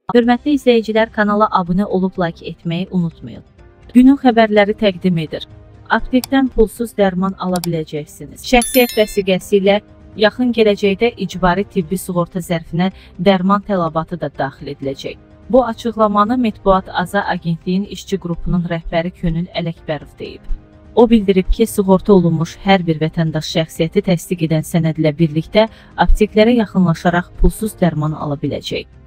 Hörmətli izləyicilər, kanala abunə olub like etməyi unutmayın. Günün xəbərləri təqdim edir. Aptekdən pulsuz dərman ala biləcəksiniz. Şəxsiyyət vəsiqəsi ilə yaxın gələcəkdə icbari tibbi sığorta zərfinə dərman tələbatı da daxil ediləcək. Bu açıqlamanı Mətbuat Aza Agentliyin işçi qrupunun rəhbəri Könül Ələkbərov deyib. O bildirib ki, sığorta olunmuş hər bir vətəndaş şəxsiyyəti təsdiq edən sənədlə birlikdə apteklərə yaxınlaşaraq pulsuz dərman ala biləcək.